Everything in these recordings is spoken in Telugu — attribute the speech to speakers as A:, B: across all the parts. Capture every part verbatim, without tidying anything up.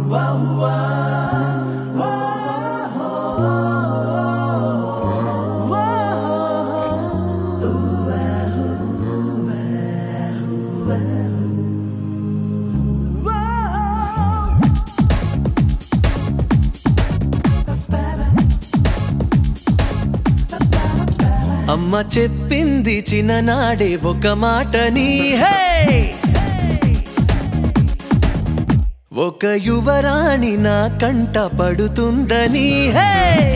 A: అమ్మ చెప్పింది చిన్ననాడే ఒక మాటని, హే ఒక యువరాణి నా కంట పడుతుందని, హే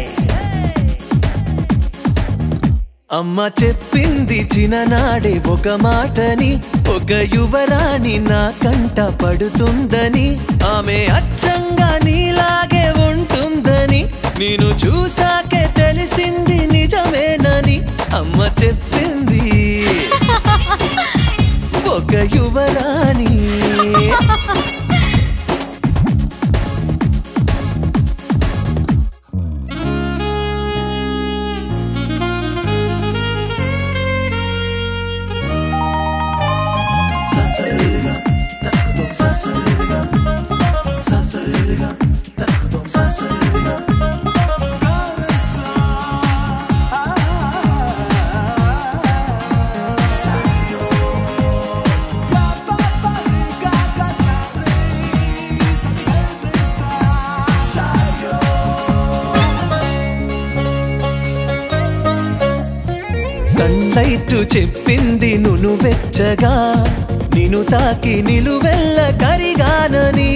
A: అమ్మ చెప్పింది చిన్ననాడే ఒక మాటని, ఒక యువరాణి నా కంట పడుతుందని, ఆమె అచ్చంగా నీలాగే ఉంటుందని, నేను చూసాకే తెలిసింది నిజమేనని. అమ్మ చెప్పింది ఒక యువరాణి. సన్లైట్ చెప్పింది నును వెచ్చగా, నిన్ను తాకి నిలువెల్ల కరిగానని.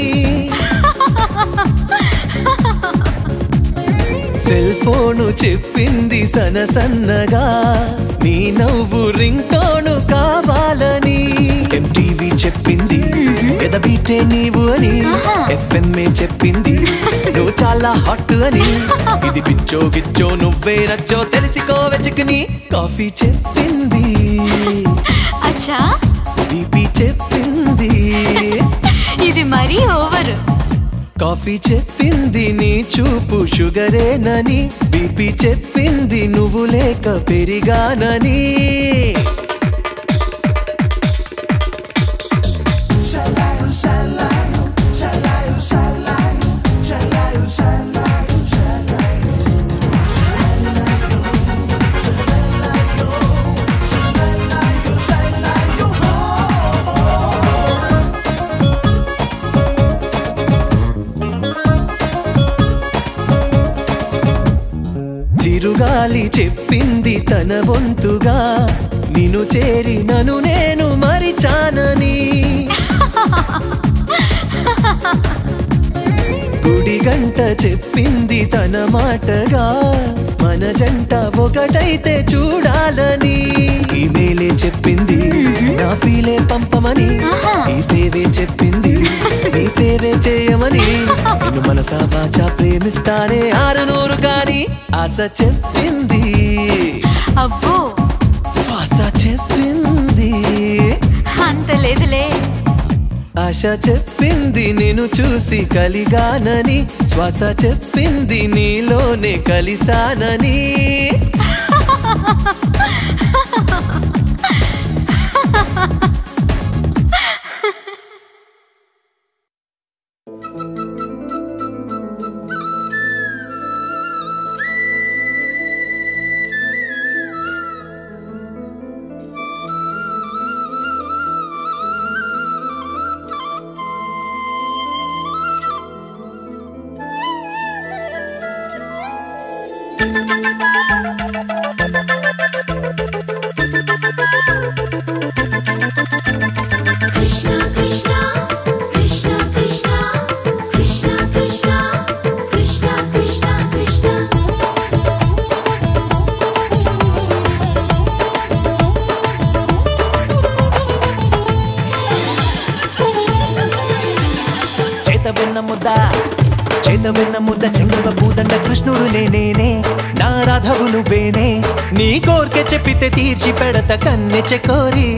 A: సెల్ ఫోను చెప్పింది సన సన్నగా, నీ నవ్వు రింగ్ టోను కావాలని. ఎంటీవీ చెప్పింది ఎదబీటే నీవు అని, ఎఫ్ఎంఏ చెప్పింది నువ్వు చాలా హాట్ అని. ఇది పిచ్చో గిచ్చో నువ్వే నచ్చో తెలిసికో వెచుకుని. కాఫీ చెప్పింది
B: అచ్చా,
A: బీపీ చెప్పింది
B: ఇది మరీ ఓవర్.
A: కాఫీ చెప్పింది నీ చూపు షుగరేనని, బీపీ చెప్పింది నువ్వు లేక పెరిగానని. చిరుగాలి చెప్పింది తన వంతుగా, నిన్ను చేరి నన్ను నేను మరిచానని. గుడి గంట చెప్పింది తన మాటగా, మన జంట ఒకటైతే చూడాలని. ఈమెయిలే చెప్పింది నా ఫీలే పంపమని, ఈ సేవే చెప్పింది నీ సేవే చేయమని. నిన్ను మనసా వాచా ప్రేమిస్తానే ఆరు నూరు కానీ, ఆశ చెప్పింది
B: అబ్బో,
A: శ్వాస చెప్పింది
B: అంత లేదులే.
A: ఆశ చెప్పింది నేను చూసి కలిగానని, శ్వాస చెప్పింది నీలోనే కలిసానని. చేతవెన్న ముద్ద చెంగవ పూదండ కృష్ణుడు నేనేనే, నా రాధవు నువ్వేనే. నీ కోర్కె చెప్పితే తీర్చి పెడత కన్నె చెకోరి.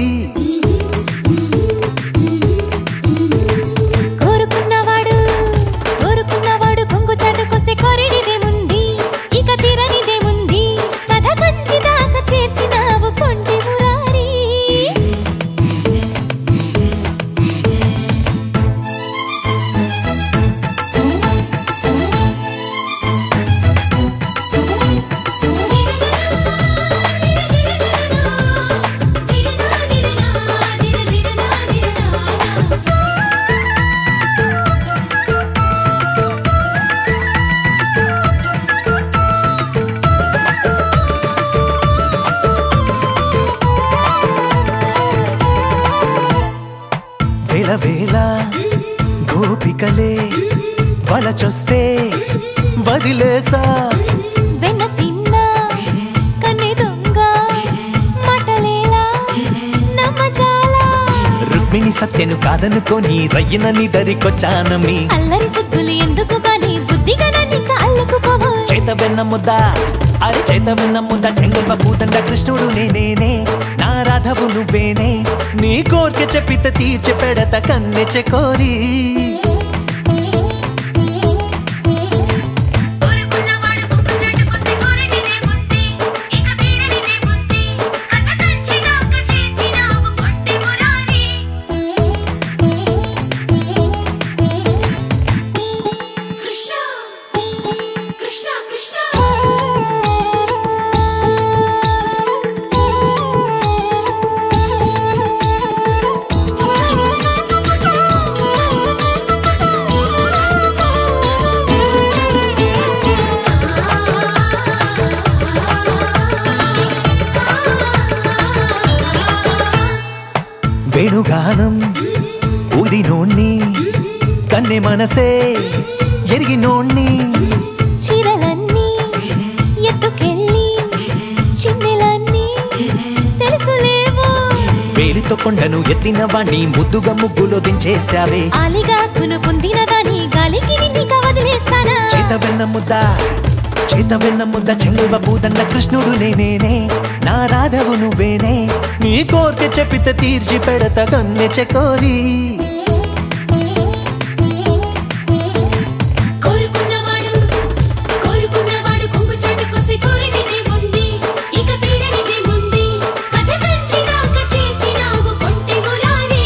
B: కోరుకున్నవాడు కోరుకున్నవాడు కొంగు చాటుకొస్తే కోరిడిదేముంది, ఇక తీరనిదేముంది. కథ కంచి దాకా చేర్చినావు కొంటి మురారి.
A: గోపికలే వలచొస్తే వదిలేసా
B: వెన్న తిన్నా కన్నె దొంగ మాటలేలా నమ్మజాలా
A: రుక్మిణి సత్యను కాదనుకోని రయ్యన నీ దరికొచ్చానమి
B: అల్లరి సుద్దులు ఎందుకు గాని బుద్ధిగా నన్నిక అల్లుకుపోవు
A: చేత వెన్న ముద్ద అరే చేత వెన్న ముద్ద చెంగల్వ పూదండ కృష్ణుడు నేనేనే నా రాధవు నువ్వేనే నీ కోరిక చెప్పిత తీర్చి పెడత కన్నె చెకోరి వేణుగానం ఊదినోణ్ణి కన్నె మనసే ఎరిగినోణ్ణి
B: చీరలన్నీ ఎత్తుకెళ్ళి చిన్నెలన్నీ తెలుసులేవో
A: వేలితో కొండను ఎత్తిన వాణ్ణి ముద్దుగా ముగ్గులో దించేశావే
B: ఆలిగా కును పొందిన దాని గాలికి నిన్నిక వదిలేస్తానా
A: చేత వెన్న ముద్ద చేత వెన్న ముద్ద చెంగువ పూదన్న కృష్ణుడు నేనేనే నా రాధవు నువ్వేనే నీ కోరిక చెప్పిత తీర్చి పెడత కన్నె చెకోరి
B: కోరుకున్నవాడు కోరుకున్నవాడు కొంగు చాటుకొస్తే కోరినదే ముంది ఇక తీరనిదే ముంది కథ కంచిదాకా చేర్చినావు కొంటె మురారి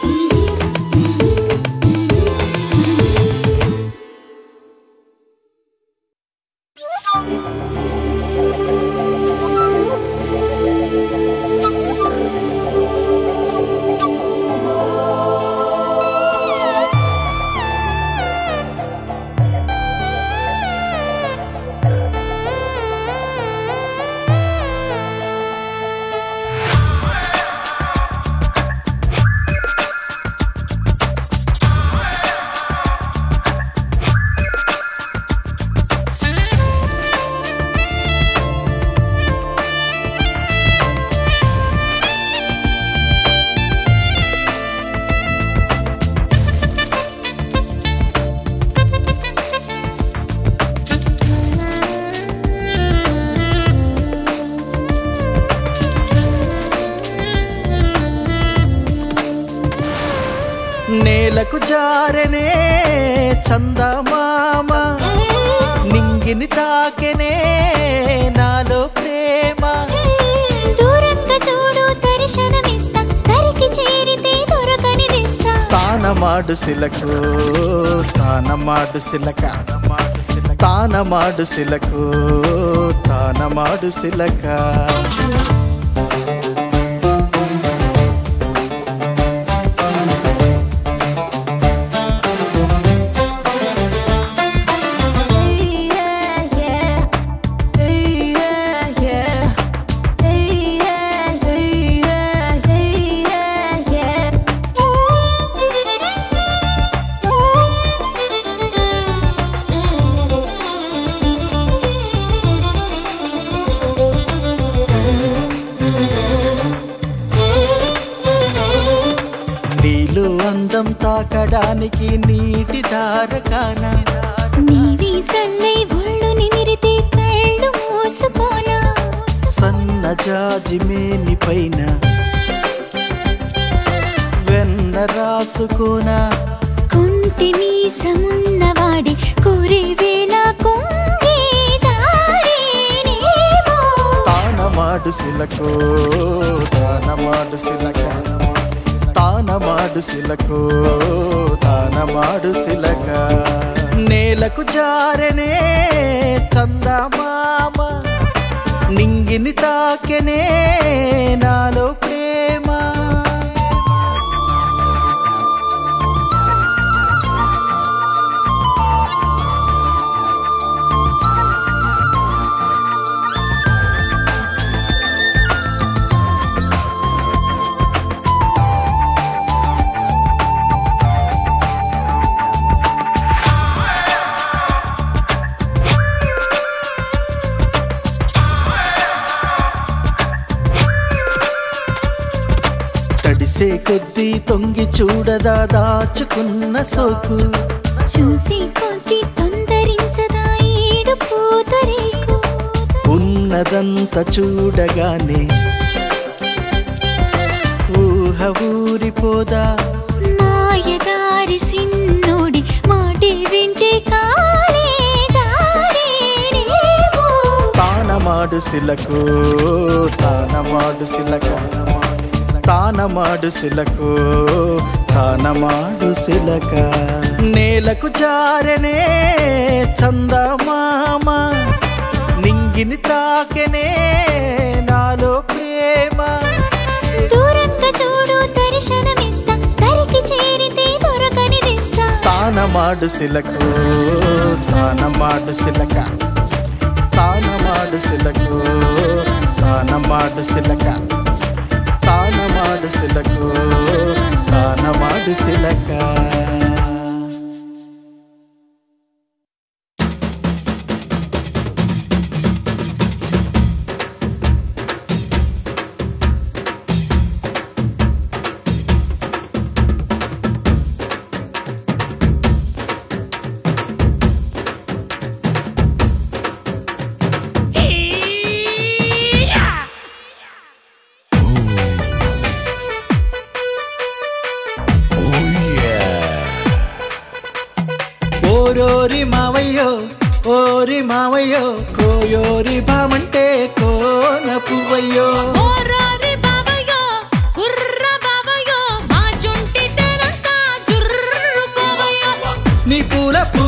A: నేలకు జారనే చందమామ నింగిని తాకెనే నాలో ప్రేమ
B: దూరంగా చూడు దర్శనమిస్తా దరికి చేరితే దొరకనిదిస్తా
A: తానమాడు సిలకు తానమాడు సిలక తానమాడు సిలకు తానమాడు సిలక నీలో అందం తాకడానికి నీటి దారకాన
B: నీవి చల్లై ఒళ్ళు నిమిరితే కళ్ళు మూసుకోనా
A: సన్న జాజిమేని పైన వెన్న రాసుకోనా
B: కుంటి మీసమున్నవాడి కోరే వేళ కొంగే జారేనేమో
A: తానమాడు సిలకు తానమాడు సిలక తానమాడు సిలకు తానమాడు సిలక నేలకు జారనే చందమామ నింగిని తాకెనే నాలో ప్రేమ తొంగి చూడదా దాచుకున్న సోకు
B: చూసి పోసి తొందరించదా ఏడు పూతరేకు
A: ఉన్నదంతా చూడగానే ఊహ ఊరిపోదా
B: మాయదారి సిన్నోడి మాటే వింటే కాలే జారేనేమో
A: తానమాడు సిలకు తానమాడు సిలక తానమాడు సిలకు తానమాడు సిలక నేలకు జారనే చందమామ నింగిని తాకెనే నాలో ప్రేమ
B: దూరంగా చూడు దర్శనమిస్తా దరికి చేరితే దొరకనిదిస్తా
A: తానమాడు సిలకు తానమాడు సిలక తానమాడు సిలకు తానమాడు సిలక తానమాడు సిలకు తానమాడు సిలక ఓరోరి మావయ్యో ఓరి మావయ్యో కోయోరి బామంటే కోన పువ్వయ్యో
B: ఓరారి బావయ్యో కుర్ర బావయ్యో మా జుంటి తెరంతా జుర్రుకోవయ్యో
A: నీ పూల పూ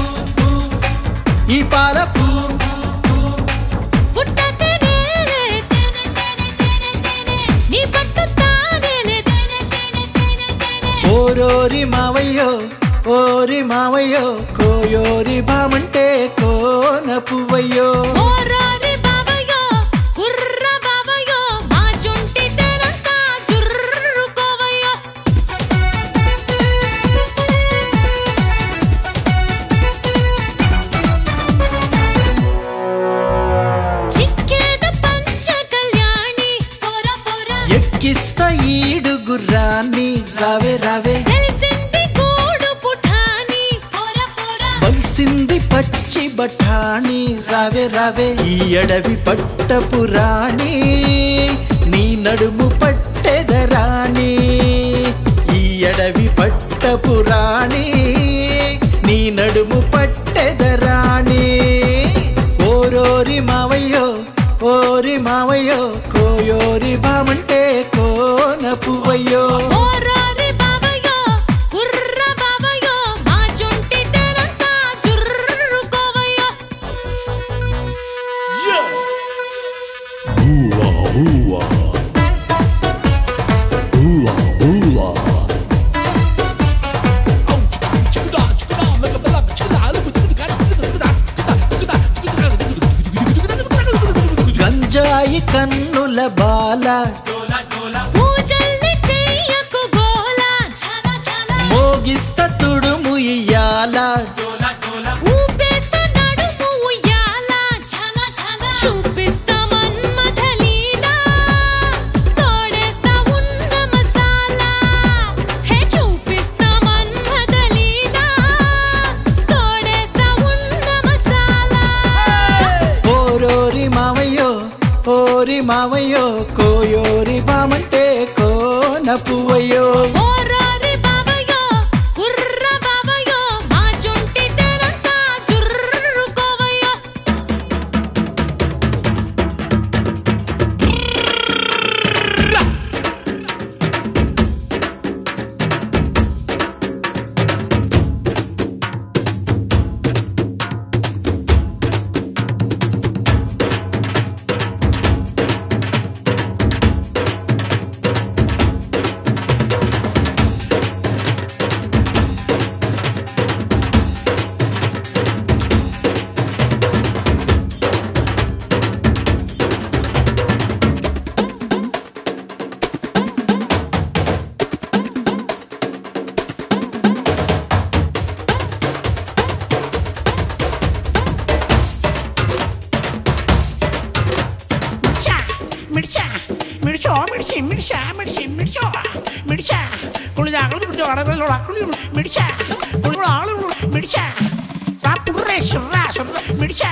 A: ఈ పాల పూ
B: పుట్టతే నేనే తేనే తేనే తేనే తేనే నీ పట్టు తానేనే తేనే తేనే తేనే తేనే
A: ఓరోరి మావయ్యో ఓరి మావయ్యో కోయోరి బామంటే కోన పువ్వయ్యో
B: ఓరారి బావయ్యో కుర్ర బావయ్యో మా జుంటి తెరంతా జుర్రుకోవయ్యో చిక్కేద పంచ కళ్యాణి పొర పొర
A: ఎక్కిస్తా ఈడు గుర్రాన్ని రావే రావే
B: తెలిసింది గూడు పుఠాని పొర పొర
A: బలిసింది పచ్చి బఠాణి రావే రావే ఈ అడవి పట్టపు రాణి నీ నడుము పట్టెదరాణి ఈ అడవి పట్టపు రాణి నీ నడుము పట్టెదరాణి ఓరోరి మావయ్యో ఓరి మావయ్యో కోయోరి బామంటే కోన పువ్వయ్యో
B: ఓరారి బావయ్యో కుర్ర బావయ్యో మా జుంటి తెరంతా జుర్రుకోవయ్యో
A: గంజాయి కన్నుల బాల
B: పూజల్ని చెయ్యకు గోల ఝల ఝల
A: మోగిస్త తుడుము ఇయ్యాల
B: ఊపేస్తా నడుము ఉయ్యాల ఝల ఝల చూపిస్తా మన్మథ లీలా తోడేస్తా ఉన్న మసాలా హే చూపిస్తా మన్మథ లీలా తోడేస్తా ఉన్న మసాలా
A: ఓరోరి మావయ్యో ఓరి మావయ్యో కోయోరి బామంటే కోన పువ్వయ్యో
B: ఓరారి బావయ్యో కుర్ర బావయ్యో మా జుంటి తెరంతా జుర్రుకోవయ్యో
C: మిర్చా మిర్చి మిర్చో మిర్చి మిర్చా మిర్చి మిర్చో మిర్చా మిడిచా మిడిచా పుర్రే సుర్రా సుర్రా మిడిచా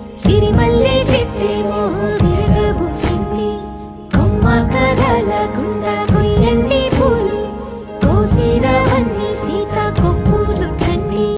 B: సిరిమల్లె చెట్టేమో తిరగబూసింది కొమ్మ కర్రల